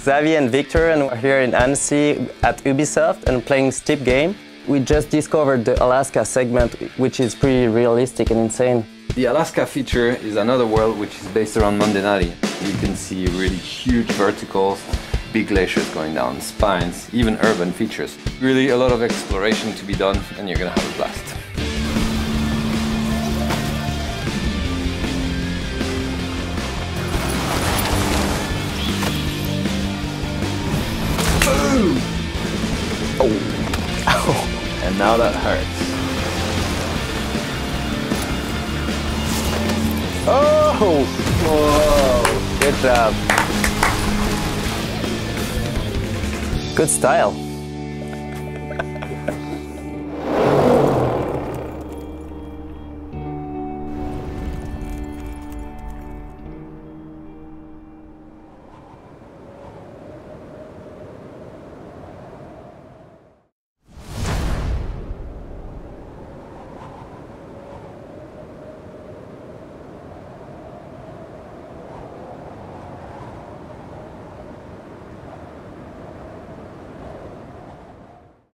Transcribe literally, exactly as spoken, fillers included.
Xavier and Victor, and we're here in Annecy at Ubisoft and playing Steep Game. We just discovered the Alaska segment, which is pretty realistic and insane. The Alaska feature is another world which is based around Mondenali. You can see really huge verticals, big glaciers going down, spines, even urban features. Really a lot of exploration to be done, and you're gonna have a blast. Boom! Oh. Ow. And now that hurts. Oh! Whoa! Good job. Good style.